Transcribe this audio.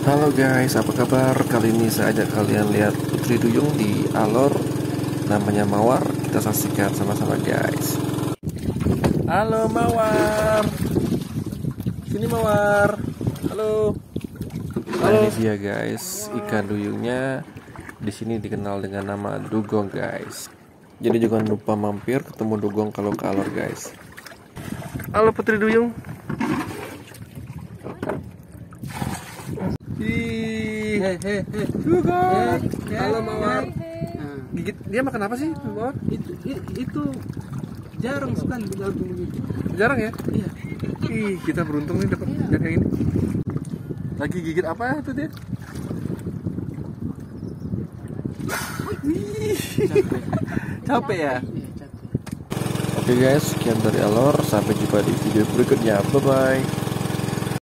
Halo guys, apa kabar? Kali ini saya ajak kalian lihat putri duyung di alor namanya Mawar. Kita saksikan sama-sama guys. Halo Mawar. Sini Mawar. Halo. Nah, ini dia guys, ikan duyungnya di sini dikenal dengan nama dugong guys. Jadi jangan lupa mampir ketemu dugong kalau ke alor guys. Halo putri duyung. Dugong. Halo Mawar. Gigit dia makan apa sih Mawar? Itu jarang sekali bergabung begitu. Jarang ya? Iya. Ih, kita beruntung nih dapat yang kayak ini. Lagi gigit apa tuh dia? Capek ya? Iya, capek. Oke guys, sekian dari alor. Sampai jumpa di video berikutnya. Bye bye.